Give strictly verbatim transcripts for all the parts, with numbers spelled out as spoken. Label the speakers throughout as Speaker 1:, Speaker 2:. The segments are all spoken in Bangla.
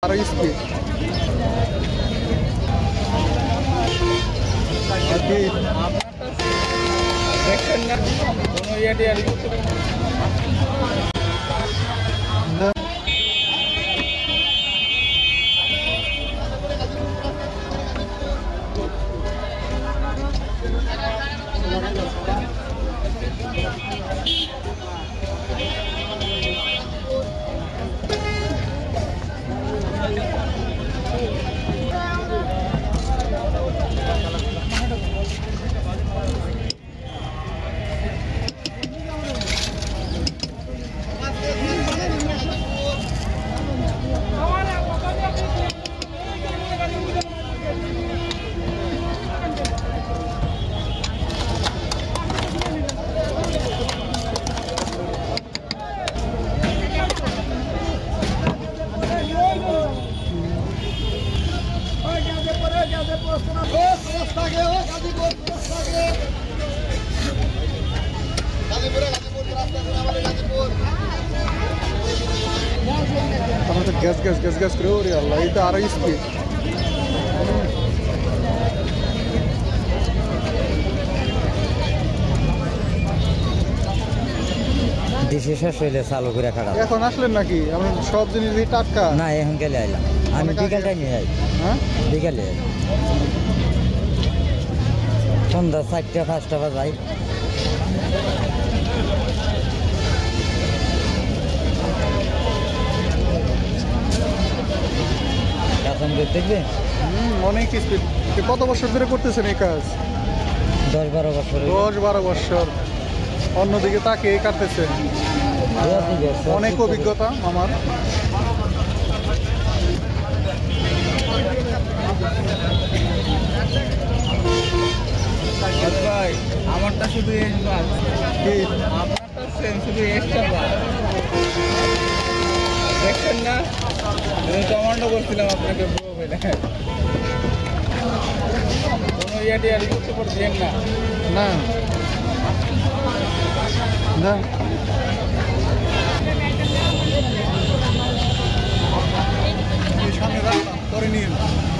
Speaker 1: আরো স্পিড
Speaker 2: দেখছেন না কোনো ইয়াটি আর
Speaker 1: গ্যাস গ্যাস গ্যাস গ্যাস করে ওরে আল্লাহ এটা আরো স্পিড
Speaker 3: দেশে শেষ হইলে চালু করে খারাপ
Speaker 1: এখন আসলেন নাকি আমরা সব জিনিস টাটকা
Speaker 3: না এখন গেলে আইলাম আমি বিকাল টাইমে যাই
Speaker 1: হ্যাঁ
Speaker 3: বিকালে সন্ধ্যা চারটা পাঁচটা বাজাই দেখবে
Speaker 1: হুম অনেক স্পিড কত বছর ধরে করতেছেন এই কাজ
Speaker 3: দশ বারো বছর
Speaker 1: দশ বারো বছর অন্যদিকে তাকে কাটতেছে অনেক অভিজ্ঞতা আমার
Speaker 2: ভাই আমারটা শুধু এস বাস
Speaker 1: কি
Speaker 2: আপনারটা সেম শুধু এক্সট্রা বাস দেখছেন না আমি কমান্ডো করছিলাম আপনাকে ব্রো বলে কোনো ইয়াটি আর করতে পারছেন না
Speaker 1: না না সামনে রাস্তা করে নিন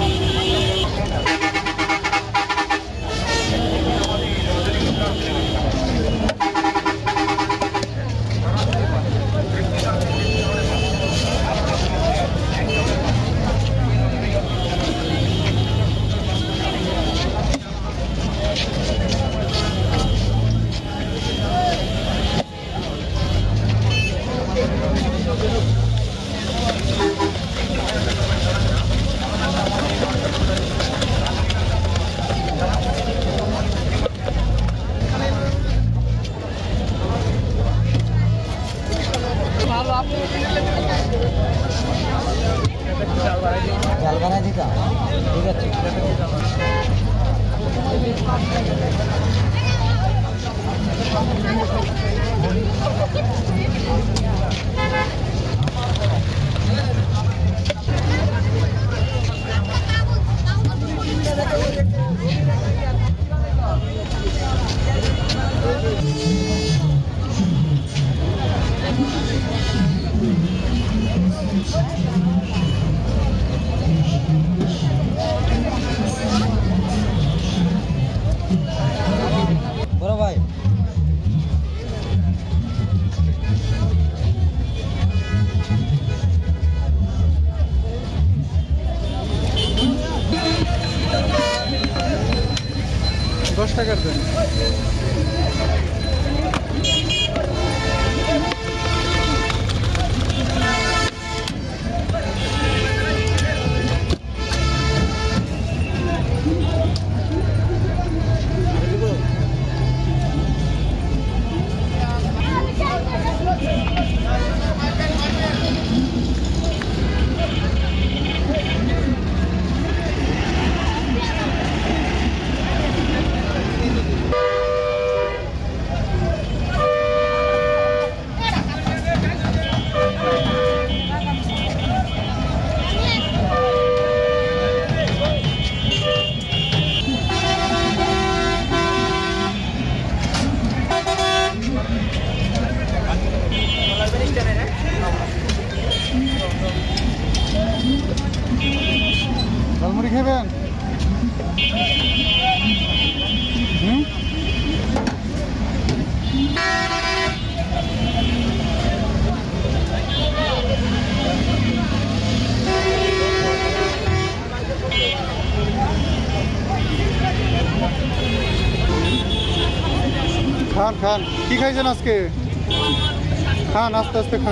Speaker 3: জাল বানাই দিতাম ঠিক আছে বড় ভাই
Speaker 1: দশ টাকার দেন মুড়ি খাবেন? হুম খান খান কি খাইছেন আজকে? খান আস্তে আস্তে খান।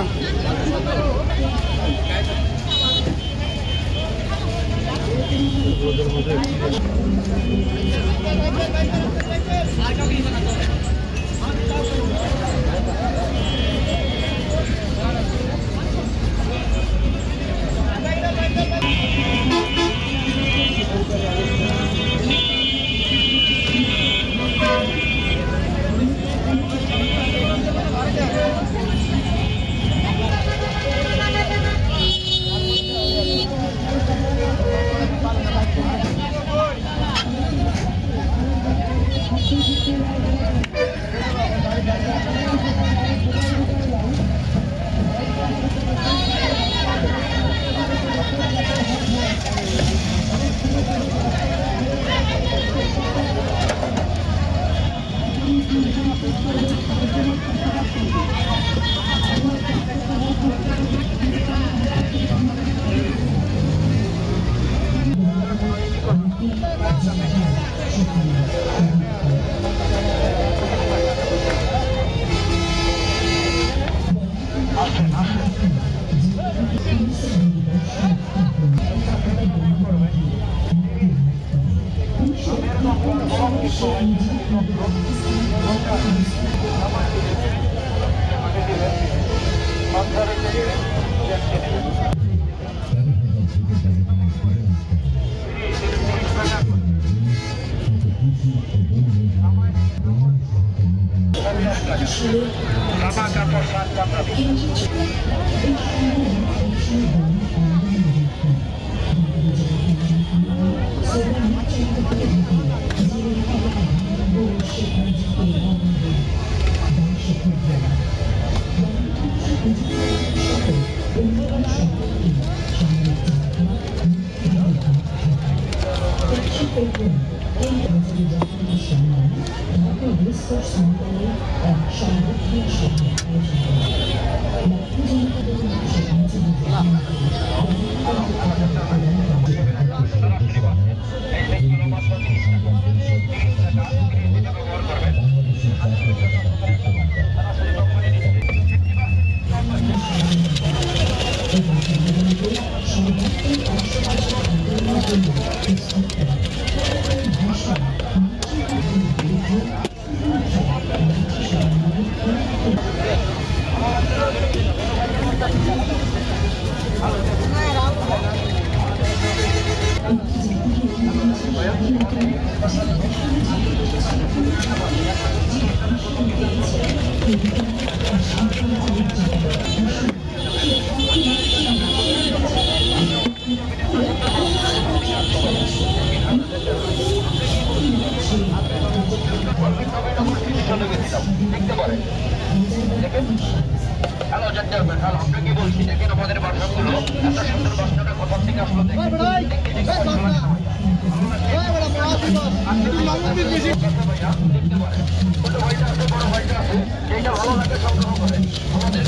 Speaker 4: ভালো লাগে সংগ্রহ করে আমাদের